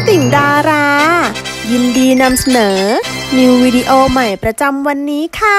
ติ่งดารายินดีนำเสนอนิววิดีโอใหม่ประจำวันนี้ค่ะ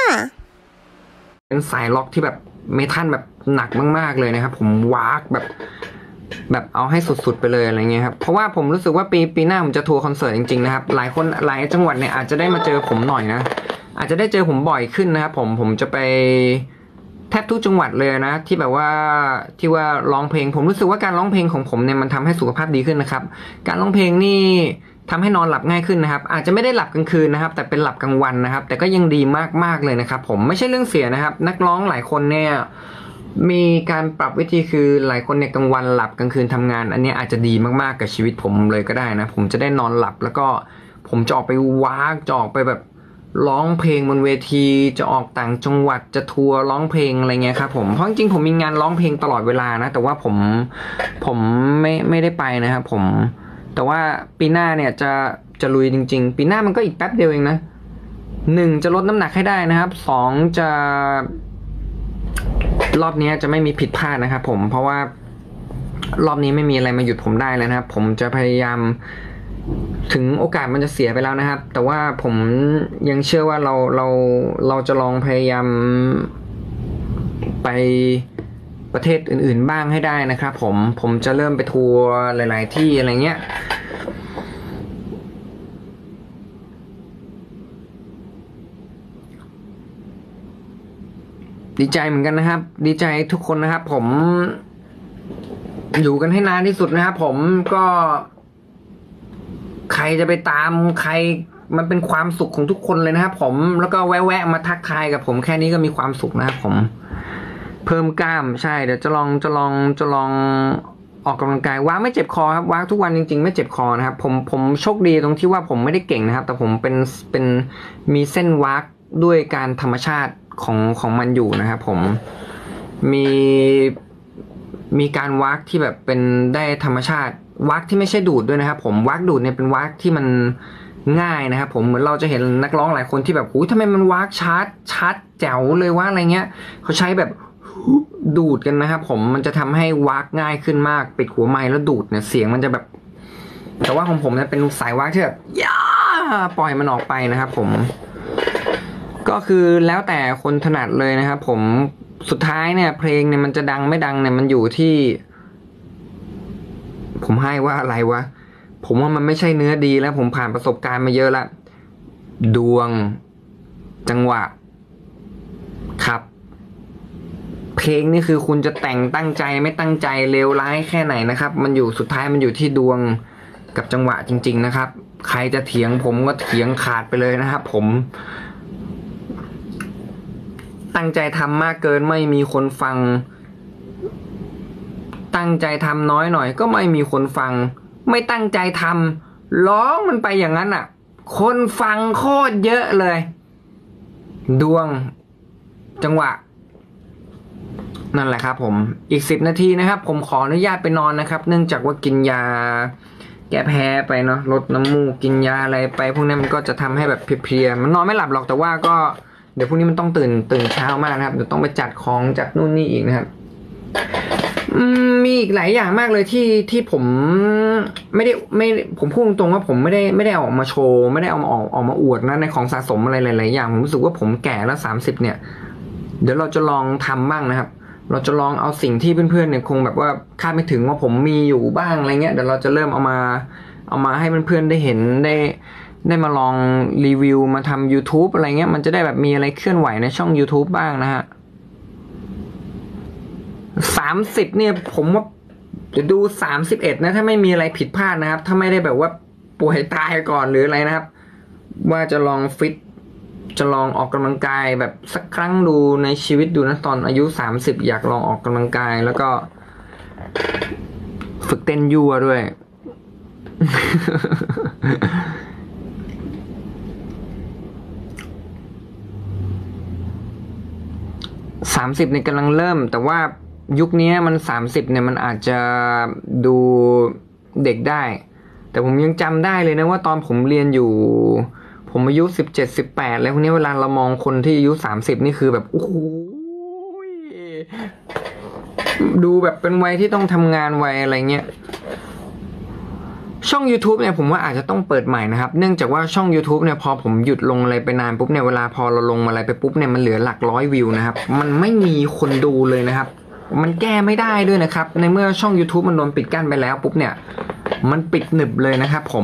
เป็นสายล็อกที่แบบเมทัลแบบหนักมากๆเลยนะครับผมวากแบบเอาให้สุดๆไปเลยอะไรเงี้ยครับเพราะว่าผมรู้สึกว่าปีหน้าผมจะทัวร์คอนเสิร์ตจริงๆนะครับหลายคนหลายจังหวัดเนี่ยอาจจะได้มาเจอผมหน่อยนะอาจจะได้เจอผมบ่อยขึ้นนะครับผมจะไปแทบทุกจังหวัดเลยนะที่แบบว่าที่ว่าร้องเพลงผมรู้สึกว่าการร้องเพลงของผมเนี่ยมันทำให้สุขภาพดีขึ้นนะครับการร้องเพลงนี่ทำให้นอนหลับง่ายขึ้นนะครับอาจจะไม่ได้หลับกลางคืนนะครับแต่เป็นหลับกลางวันนะครับแต่ก็ยังดีมากๆเลยนะครับผมไม่ใช่เรื่องเสียนะครับนักร้องหลายคนเนี่ยมีการปรับวิธีคือหลายคนเนี่ยกลางวันหลับกลางคืนทำงานอันนี้อาจจะดีมากๆกับชีวิตผมเลยก็ได้นะผมจะได้นอนหลับแล้วก็ผมจะออกไปจะออกไปแบบร้องเพลงบนเวทีจะออกต่างจังหวัดจะทัวร์ร้องเพลงอะไรเงี้ยครับผมเพราะจริงๆผมมีงานร้องเพลงตลอดเวลานะแต่ว่าผมไม่ได้ไปนะครับผมแต่ว่าปีหน้าเนี่ยจะลุยจริงๆปีหน้ามันก็อีกแป๊บเดียวเองนะ1จะลดน้ำหนักให้ได้นะครับ2จะรอบนี้จะไม่มีผิดพลาดนะครับผมเพราะว่ารอบนี้ไม่มีอะไรมาหยุดผมได้แล้วนะครับผมจะพยายามถึงโอกาสมันจะเสียไปแล้วนะครับแต่ว่าผมยังเชื่อว่าเราจะลองพยายามไปประเทศอื่นๆบ้างให้ได้นะครับผมจะเริ่มไปทัวร์หลายๆที่อะไรเงี้ยดีใจเหมือนกันนะครับดีใจทุกคนนะครับผมอยู่กันให้นานที่สุดนะครับผมก็ใครจะไปตามใครมันเป็นความสุขของทุกคนเลยนะครับผมแล้วก็แวะมาทักทายกับผมแค่นี้ก็มีความสุขนะครับผมเพิ่มกล้ามใช่เดี๋ยวจะลองออกกำลังกายวากไม่เจ็บคอครับวากทุกวันจริงๆไม่เจ็บคอนะครับผมโชคดีตรงที่ว่าผมไม่ได้เก่งนะครับแต่ผมเป็นมีเส้นวากด้วยการธรรมชาติของมันอยู่นะครับผมมีการวากที่แบบเป็นได้ธรรมชาติวากที่ไม่ใช่ดูดด้วยนะครับผมวากดูดเนี่ยเป็นวากที่มันง่ายนะครับผมเหมือนเราจะเห็นนักร้องหลายคนที่แบบทำไมมันวากชัดแจ๋วเลยว่าอะไรเงี้ยเขาใช้แบบดูดกันนะครับผมมันจะทำให้วากง่ายขึ้นมากปิดหัวไมค์แล้วดูดเนี่ยเสียงมันจะแบบแต่ว่าของผมเนี่ยเป็นสายวากที่แบบปล่อยมันออกไปนะครับผมก็คือแล้วแต่คนถนัดเลยนะครับผมสุดท้ายเนี่ยเพลงเนี่ยมันจะดังไม่ดังเนี่ยมันอยู่ที่ผมให้ว่าอะไรวะผมว่ามันไม่ใช่เนื้อดีแล้วผมผ่านประสบการณ์มาเยอะละดวงจังหวะครับเพลงนี่คือคุณจะแต่งตั้งใจไม่ตั้งใจเลวร้ายแค่ไหนนะครับมันอยู่สุดท้ายมันอยู่ที่ดวงกับจังหวะจริงๆนะครับใครจะเถียงผมก็เถียงขาดไปเลยนะครับผมตั้งใจทำมากเกินไม่มีคนฟังตั้งใจทำน้อยหน่อยก็ไม่มีคนฟังไม่ตั้งใจทำร้องมันไปอย่างนั้นอ่ะคนฟังโคตรเยอะเลยดวงจังหวะนั่นแหละครับผมอีก10 นาทีนะครับผมขออนุญาตไปนอนนะครับเนื่องจากว่ากินยาแก้แพ้ไปเนาะลดน้ำมูกกินยาอะไรไปพวกนี้มันก็จะทำให้แบบเพลียๆมันนอนไม่หลับหรอกแต่ว่าก็เดี๋ยวพรุ่งนี้มันต้องตื่นเช้ามากนะครับเดี๋ยวต้องไปจัดของจัดนู่นนี่อีกนะครับมีอีกหลายอย่างมากเลยที่ผมไม่ผมพูดตรงๆว่าผมไม่ได้ออกมาโชว์ไม่ได้เอามาออกมาอวดนะในของสะสมอะไรหลายๆอย่างผมรู้สึกว่าผมแก่แล้ว30เนี่ยเดี๋ยวเราจะลองทำบ้างนะครับเราจะลองเอาสิ่งที่เพื่อนๆเนี่ยคงแบบว่าคาดไม่ถึงว่าผมมีอยู่บ้างอะไรเงี้ยเดี๋ยวเราจะเริ่มเอามาให้เพื่อนๆได้เห็นได้มาลองรีวิวมาทำ YouTube อะไรเงี้ยมันจะได้แบบมีอะไรเคลื่อนไหวในช่อง YouTube บ้างนะฮะ30เนี่ยผมว่าจะดู31นะถ้าไม่มีอะไรผิดพลาดนะครับถ้าไม่ได้แบบว่าป่วยตายก่อนหรืออะไรนะครับว่าจะลองฟิตจะลองออกกำลังกายแบบสักครั้งดูในชีวิตดูนะตอนอายุ30อยากลองออกกำลังกายแล้วก็ฝึกเต้นยั่วด้วย 30เนี่ยกำลังเริ่มแต่ว่ายุคนี้มัน30เนี่ยมันอาจจะดูเด็กได้แต่ผมยังจำได้เลยนะว่าตอนผมเรียนอยู่ผมอายุ17-18แล้วพวกนี้เวลาเรามองคนที่อายุ30นี่คือแบบโอ้โหดูแบบเป็นวัยที่ต้องทำงานวัยอะไรเงี้ยช่อง YouTube เนี่ยผมว่าอาจจะต้องเปิดใหม่นะครับเนื่องจากว่าช่อง YouTube เนี่ยพอผมหยุดลงอะไรไปนานปุ๊บเนี่ยเวลาพอเราลงอะไรไปปุ๊บเนี่ยมันเหลือหลักร้อยวิวนะครับมันไม่มีคนดูเลยนะครับมันแก้ไม่ได้ด้วยนะครับในเมื่อช่อง YouTube มันโดนปิดกั้นไปแล้วปุ๊บเนี่ยมันปิดหนึบเลยนะครับผม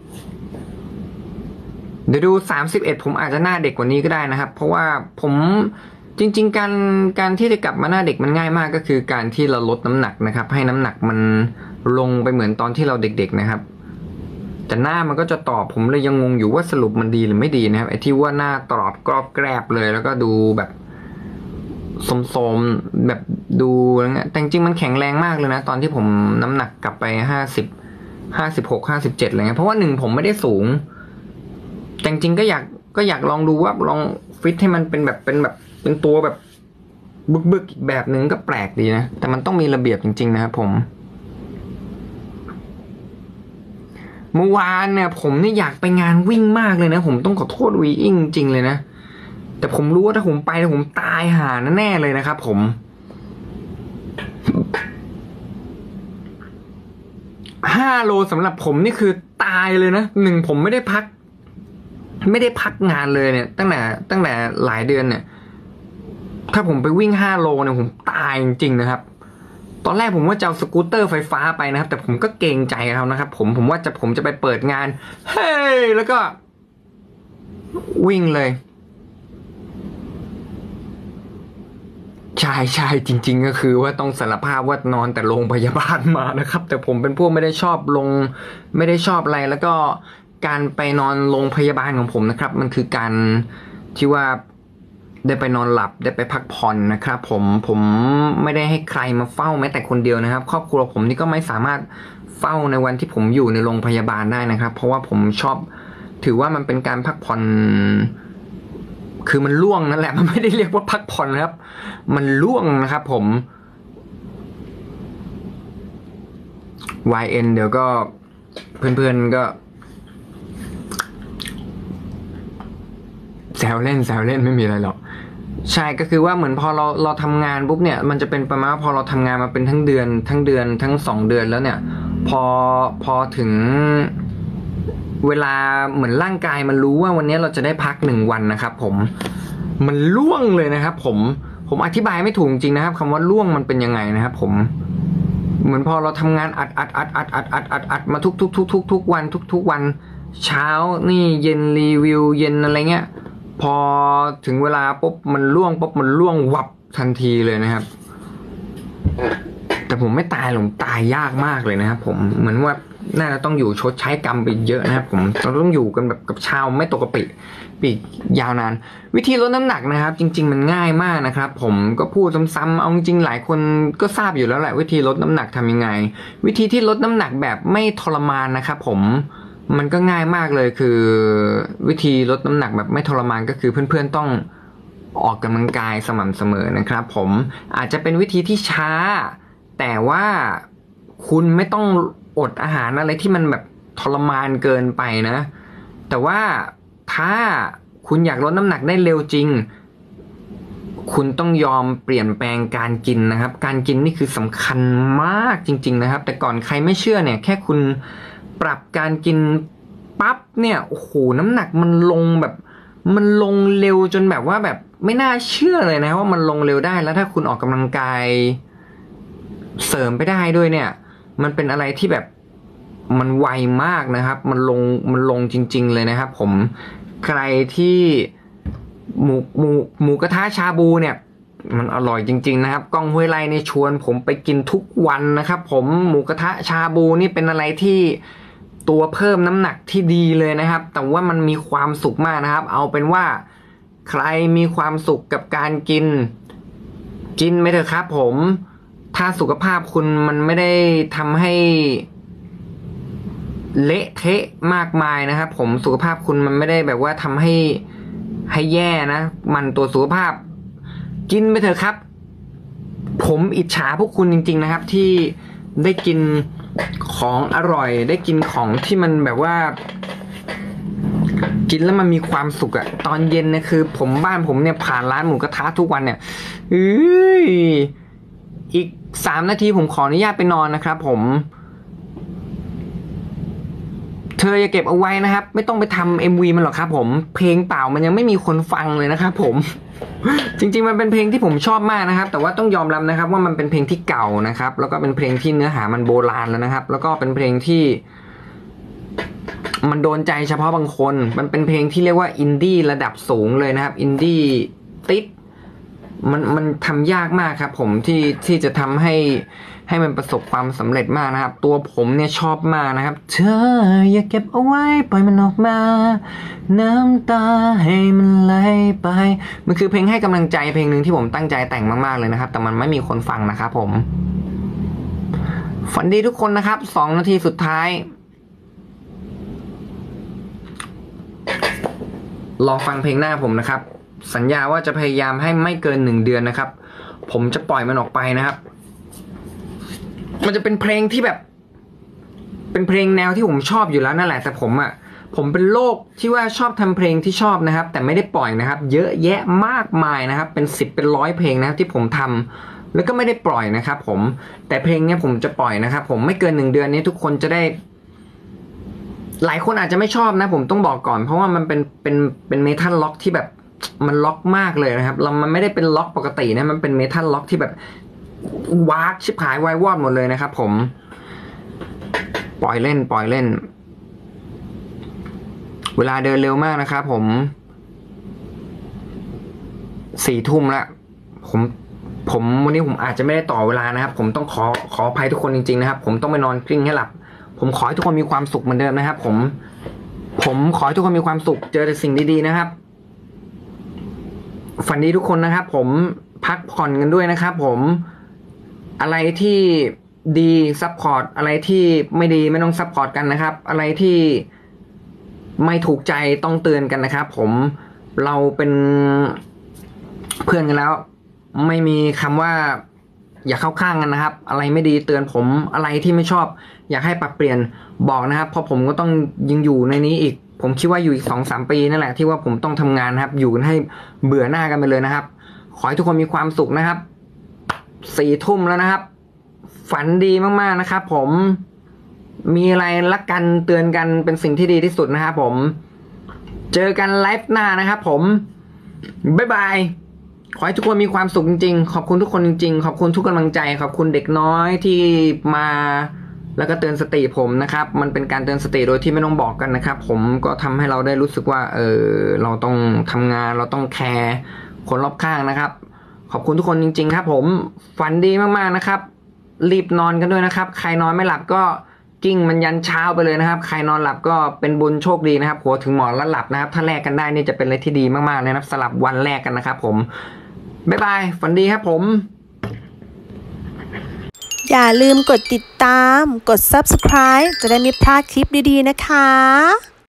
เดี๋ยวดู31ผมอาจจะหน้าเด็กกว่านี้ก็ได้นะครับเพราะว่าผมจริงๆการที่จะกลับมาหน้าเด็กมันง่ายมากก็คือการที่เราลดน้ำหนักนะครับให้น้ำหนักมันลงไปเหมือนตอนที่เราเด็กๆนะครับแต่หน้ามันก็จะตอบผมเลยยังงงอยู่ว่าสรุปมันดีหรือไม่ดีนะครับไอ้ที่ว่าหน้าตอบกรอบแกรบเลยแล้วก็ดูแบบสมๆแบบดูอะไรเงี้ยแต่จริงๆมันแข็งแรงมากเลยนะตอนที่ผมน้ำหนักกลับไป56 57อะไรเงี้ยเพราะว่าผมไม่ได้สูงแต่จริงๆก็อยากลองดูว่าลองฟิตให้มันเป็นตัวแบบบึกๆอีกแบบหนึ่งก็แปลกดีนะแต่มันต้องมีระเบียบจริงๆนะครับผมเมื่อวานเนี่ยผมเนี่ยอยากไปงานวิ่งมากเลยนะผมต้องขอโทษวีอิงจริงเลยนะแต่ผมรู้ว่าถ้าผมไปผมตายห่าแน่เลยนะครับผม5 โลสำหรับผมนี่คือตายเลยนะผมไม่ได้พักงานเลยเนี่ยตั้งแต่หลายเดือนเนี่ยถ้าผมไปวิ่ง5 โลเนี่ยผมตายจริงๆนะครับตอนแรกผมว่าจะเอาสกูตเตอร์ไฟฟ้าไปนะครับแต่ผมก็เกรงใจเขานะครับผมว่าผมจะไปเปิดงานเฮ้ยแล้วก็วิ่งเลยใช่จริงๆก็คือว่าต้องสารภาพว่านอนแต่โรงพยาบาลมานะครับแต่ผมเป็นพวกไม่ได้ชอบอะไรแล้วก็การไปนอนโรงพยาบาลของผมนะครับมันคือการที่ว่าได้ไปนอนหลับได้ไปพักผ่อนนะครับผมไม่ได้ให้ใครมาเฝ้าแม้แต่คนเดียวนะครับครอบครัวผมนี่ก็ไม่สามารถเฝ้าในวันที่ผมอยู่ในโรงพยาบาลได้นะครับเพราะว่าผมชอบถือว่ามันเป็นการพักผ่อนคือมันล่วงนั่นแหละมันไม่ได้เรียกว่าพักผ่อนนะครับมันล่วงนะครับผม YN เดี๋ยวก็เพื่อนๆก็แซวเล่นไม่มีอะไรหรอกใช่ก็คือว่าเหมือนพอเราทำงานปุ๊บเนี่ยมันจะเป็นประมาณพอเราทำงานมาเป็นทั้งเดือนทั้ง2 เดือนแล้วเนี่ยพอถึงเวลาเหมือนร่างกายมันรู้ว่าวันนี้เราจะได้พัก1 วันนะครับผมมันล่วงเลยนะครับผมอธิบายไม่ถูกจริงนะครับคำว่าล่วงมันเป็นยังไงนะครับผมเหมือนพอเราทำงานอัดมาทุกวันทุกวันเช้านี่เย็นรีวิวเย็นอะไรเงี้ยพอถึงเวลาปุ๊บมันล่วงวับทันทีเลยนะครับแต่ผมไม่ตายหรอกตายยากมากเลยนะครับผมเหมือนว่าน่าจะต้องอยู่ชดใช้กรรมไปเยอะนะครับผมเราต้องอยู่กันแบบกับชาวไม่ตกกระปิปีกยาวนานวิธีลดน้ำหนักนะครับจริงๆมันง่ายมากนะครับผมก็พูดซ้ำๆเอาจริงๆหลายคนก็ทราบอยู่แล้วแหละวิธีลดน้ำหนักทำยังไงวิธีที่ลดน้ำหนักแบบไม่ทรมานนะครับผมมันก็ง่ายมากเลยคือวิธีลดน้ำหนักแบบไม่ทรมานก็คือเพื่อนๆต้องออกกำลังกายสม่ำเสมอนะครับผมอาจจะเป็นวิธีที่ช้าแต่ว่าคุณไม่ต้องอดอาหารอะไรที่มันแบบทรมานเกินไปนะแต่ว่าถ้าคุณอยากลดน้ำหนักได้เร็วจริงคุณต้องยอมเปลี่ยนแปลงการกินนะครับการกินนี่คือสำคัญมากจริงๆนะครับแต่ก่อนใครไม่เชื่อเนี่ยแค่คุณปรับการกินปั๊บเนี่ยโอ้โหน้ำหนักมันลงเร็วจนแบบว่าแบบไม่น่าเชื่อเลยนะว่ามันลงเร็วได้แล้วถ้าคุณออกกำลังกายเสริมไปได้ด้วยเนี่ยมันเป็นอะไรที่แบบมันไวมากนะครับมันลงจริงๆเลยนะครับผมใครที่หมูกระทะชาบูเนี่ยมันอร่อยจริงๆนะครับก้องห้วยไร่ในชวนผมไปกินทุกวันนะครับผมหมูกระทะชาบูนี่เป็นอะไรที่ตัวเพิ่มน้ำหนักที่ดีเลยนะครับแต่ว่ามันมีความสุขมากนะครับเอาเป็นว่าใครมีความสุขกับการกินไปเถอะครับผมถ้าสุขภาพคุณมันไม่ได้ทำให้เละเทะมากมายนะครับผมสุขภาพคุณมันไม่ได้แบบว่าทำให้แย่นะมันตัวสุขภาพกินไปเถอะครับผมอิจฉาพวกคุณจริงๆนะครับที่ได้กินของอร่อยได้กินของที่มันแบบว่ากินแล้วมันมีความสุขอะตอนเย็นเนี่ยคือบ้านผมเนี่ยผ่านร้านหมูกระทะทุกวันเนี่ยอีก3 นาทีผมขออนุญาตไปนอนนะครับผมธออย่าเก็บเอาไว้นะครับไม่ต้องไปทำ MV มันหรอกครับผมเพลงเปล่ามันยังไม่มีคนฟังเลยนะครับผม จริงๆมันเป็นเพลงที่ผมชอบมากนะครับแต่ว่าต้องยอมรับนะครับว่ามันเป็นเพลงที่เก่านะครับแล้วก็เป็นเพลงที่เนื้อหามันโบราณแล้วนะครับแล้วก็เป็นเพลงที่มันโดนใจเฉพาะบางคนมันเป็นเพลงที่เรียกว่าอินดี้ระดับสูงเลยนะครับอินดี้ติดมันทำยากมากครับผมที่จะทำให้มันประสบความสำเร็จมากนะครับตัวผมเนี่ยชอบมากนะครับเธออย่าเก็บเอาไว้ปล่อยมันออกมาน้ำตาให้มันไหลไปมันคือเพลงให้กำลังใจเพลงหนึ่งที่ผมตั้งใจแต่งมากๆเลยนะครับแต่มันไม่มีคนฟังนะครับผมฝันดีทุกคนนะครับ2 นาทีสุดท้ายรอฟังเพลงหน้าผมนะครับสัญญาว่าจะพยายามให้ไม่เกิน1 เดือนนะครับผมจะปล่อยมันออกไปนะครับมันจะเป็นเพลงที่แบบเป็นเพลงแนวที่ผมชอบอยู่แล้วนั่นแหละแต่ผมเป็นโรคที่ว่าชอบทำเพลงที่ชอบนะครับแต่ไม่ได้ปล่อยนะครับเยอะแยะมากมายนะครับเป็น10เป็น100เพลงนะครับที่ผมทำแล้วก็ไม่ได้ปล่อยนะครับผมแต่เพลงนี้ผมจะปล่อยนะครับผมไม่เกิน1 เดือนนี้ทุกคนจะได้หลายคนอาจจะไม่ชอบนะผมต้องบอกก่อนเพราะว่ามันเป็นเมทัลล็อกที่แบบมันล็อกมากเลยนะครับมันไม่ได้เป็นล็อกปกตินะมันเป็นเมทัลล็อกที่แบบวากชิบหายวายวอดหมดเลยนะครับผมปล่อยเล่นเวลาเดินเร็วมากนะครับผม4 ทุ่มละผมวันนี้ผมอาจจะไม่ได้ต่อเวลานะครับผมต้องขออภัยทุกคนจริงๆนะครับผมต้องไปนอนกลิ้งให้หลับผมขอให้ทุกคนมีความสุขเหมือนเดิมนะครับผมขอให้ทุกคนมีความสุขเจอแต่สิ่งดีๆนะครับฝันดีทุกคนนะครับผมพักผ่อนกันด้วยนะครับผมอะไรที่ดีซัพพอร์ตอะไรที่ไม่ดีไม่ต้องซัพพอร์ตกันนะครับอะไรที่ไม่ถูกใจต้องเตือนกันนะครับผมเราเป็นเพื่อนกันแล้วไม่มีคำว่าอย่าเข้าข้างกันนะครับอะไรไม่ดีเตือนผมอะไรที่ไม่ชอบอยากให้ปรับเปลี่ยนบอกนะครับเพราะผมก็ต้องยังอยู่ในนี้อีกผมคิดว่าอยู่อีก 2-3 ปีนั่นแหละที่ว่าผมต้องทำงานนะครับอยู่กันให้เบื่อหน้ากันไปเลยนะครับขอให้ทุกคนมีความสุขนะครับ4 ทุ่มแล้วนะครับฝันดีมากๆนะครับผมมีอะไรรักกันเตือนกันเป็นสิ่งที่ดีที่สุดนะครับผมเจอกันไลฟ์หน้านะครับผมบ๊ายบายขอให้ทุกคนมีความสุขจริงๆขอบคุณทุกคนจริงๆขอบคุณทุกกำลังใจขอบคุณเด็กน้อยที่มาแล้วก็เตือนสติผมนะครับมันเป็นการเตือนสติโดยที่ไม่ต้องบอกกันนะครับผมก็ทำให้เราได้รู้สึกว่าเราต้องทำงานเราต้องแคร์คนรอบข้างนะครับขอบคุณทุกคนจริงๆครับผมฝันดีมากๆนะครับรีบนอนกันด้วยนะครับใครนอนไม่หลับก็กิ้งมันยันเช้าไปเลยนะครับใครนอนหลับก็เป็นบุญโชคดีนะครับหัวถึงหมอนแล้วหลับนะครับถ้าแลกกันได้นี่จะเป็นอะไรที่ดีมากๆเลยนะครับสลับวันแลกกันนะครับผมบ๊ายบายฝันดีครับผมอย่าลืมกดติดตามกด Subscribe จะได้ไม่พลาดคลิปดีๆนะคะ